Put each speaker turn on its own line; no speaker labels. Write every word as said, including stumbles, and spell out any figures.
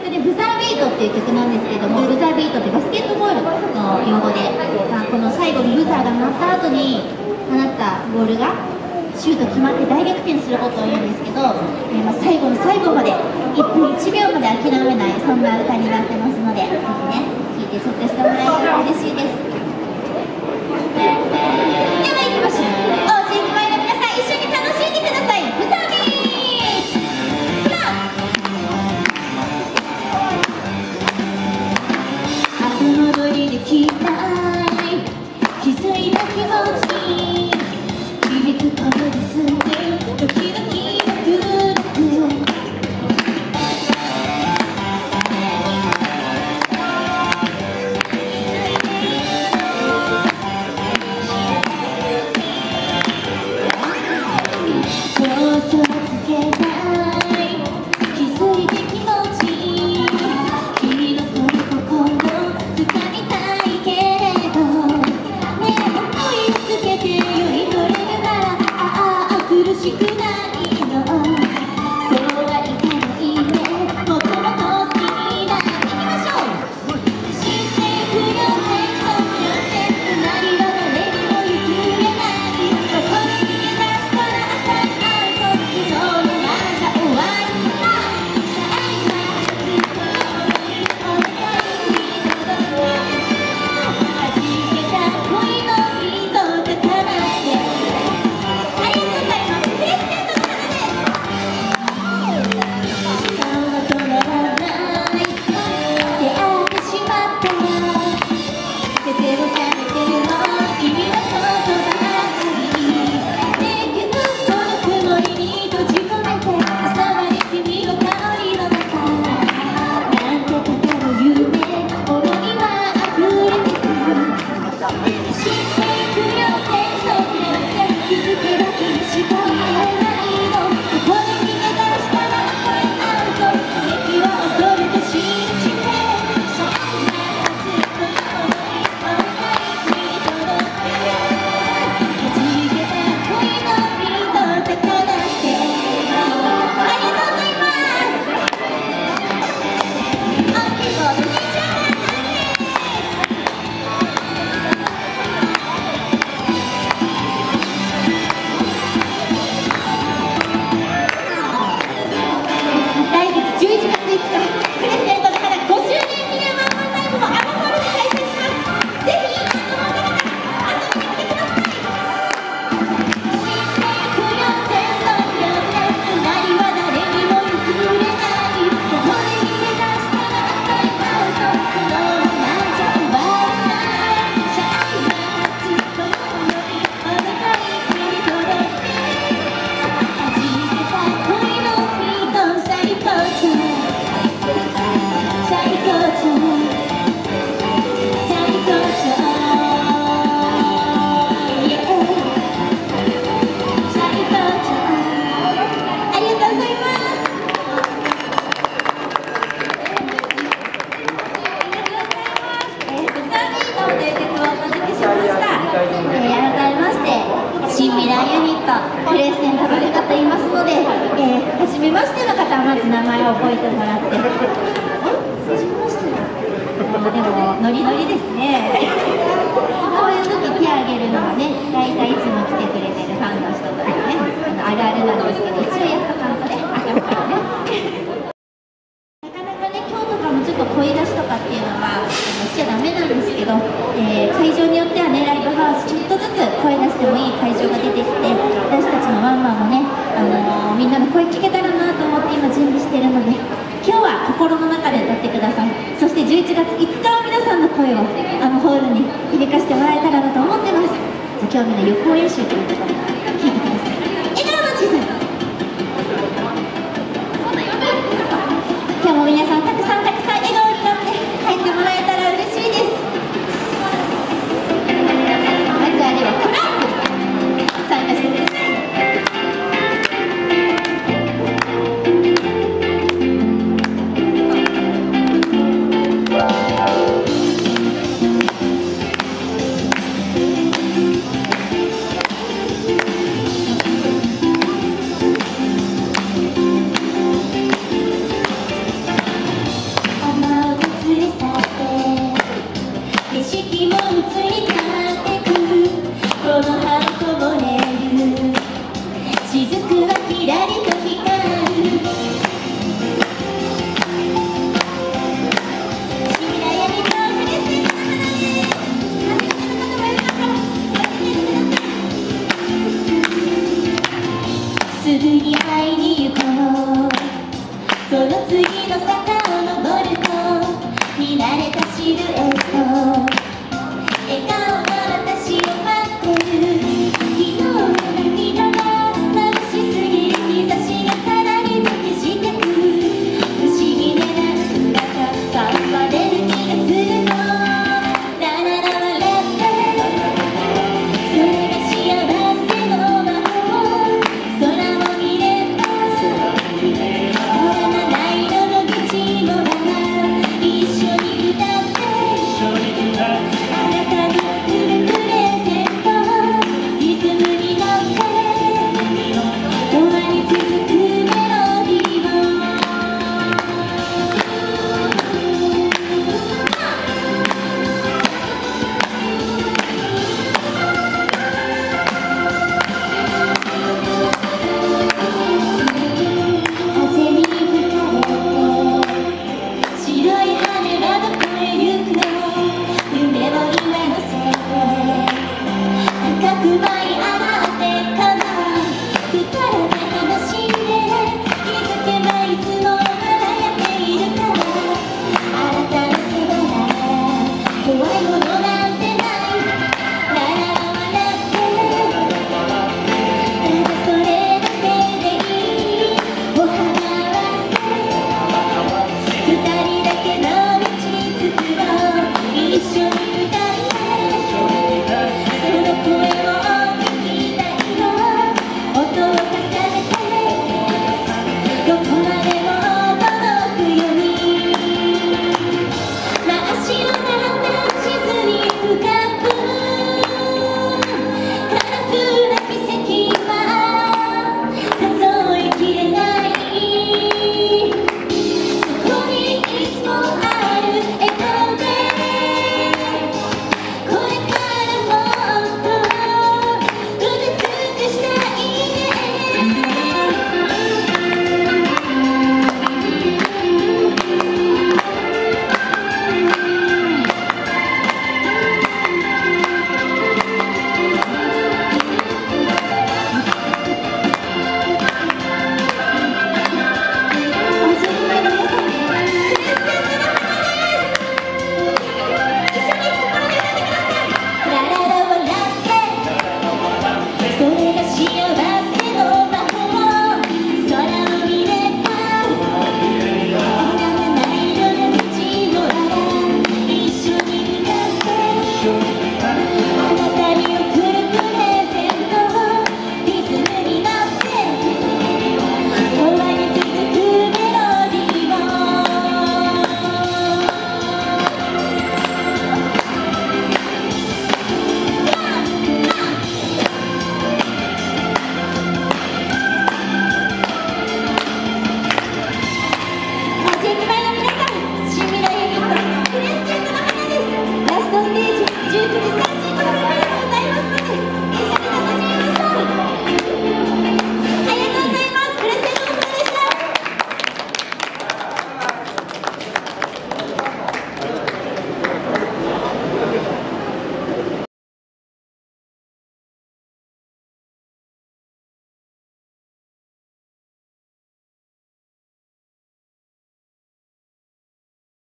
でブザービートっていう曲なんですけども、ブザービートってバスケットボールの用語で、まあ、この最後にブザーが鳴った後に放ったボールがシュート決まって大逆転することを言うんですけど、えー、まあ最後の最後までいっぷんいちびょうまで諦めない、そんな歌になってますので、ぜひね聴いてチェックしてもらえたら嬉しいです。では行きましょう。おうち駅前の皆さん、一緒に楽しんでください。ブザービート後戻りできない気づいた気持ち響く声ですぐドキドキが来るそうそうつけない気づいて気持ち君のその心掴みたいけれどねえ思いをつけてより取れるならああ苦しくないのそうはいかないねもっともっと好きになっていきましょう知っていくよねそうやって隣は誰にも譲れないどこに逃げ出したら赤いアウト昨日のままじゃ終わりだ最後はずっとお願いに届け弾けた恋のビートが奏でありがとうございます。クリステントの花です。時間は止まらない出会ってしまった手を覚めてるの君のことばかりねえけどこの曇りに閉じ込めて朝まで君の香りの中なんてたかの夢思いは溢れてく知っていくよねそうやって気づけば君しか見えないのここで逃げ出したら赤いアウト奇跡は起こると信じてそんなずっと思いお願いに届け弾けた恋のビートが奏でありがとうございます。おっきいボールにしゃがんで来月じゅういちがついつかクレセントの花ごしゅうねん記念ワンマンライブもアマホールで開催します。ぜひ遊びに来てください。知っていくよねそうやって隣は誰にも譲れないここで逃げ出したら赤いアウト昨日のなんじゃ終わらない最後はずっとよりお願いに届け弾けた恋のビート最高潮最高潮最高潮 Yeah 最高潮ありがとうございます。えー、ブザービートという曲をお届けしました。えー、改めまして新未来ユニットクレセントバレカと言いますので、えー、初めましての方はまず名前を覚えてもらって初めましてあでもノリノリですねこういう時手挙げるのがね大体いつも来てくれてるファンの人とかねあのあるあるなんですけど一応やっとかんとねあかんからねなかなかね今日とかもちょっと声出しとかっていうのはあのしちゃダメなんですけど、えー、会場によってはねライブハウスちょっとずつ声出してもいい会場が出てきて私たちのワンマンもね、あのー、みんなの声聞けたらなと思って今準備してるので今日は心の中で歌ってください。そしてじゅういちがついつかは皆さんの声をあのホールに響かせてもらえたらなと思ってます。じゃあ今日みんな予行演習ということで聴いてください。笑顔の地図今日も皆さんたくさんたくさん笑顔になって帰ってもらえたら嬉しいです。まずはではクラップ参加してください。 その次の坂を登ると見慣れたシルエット笑顔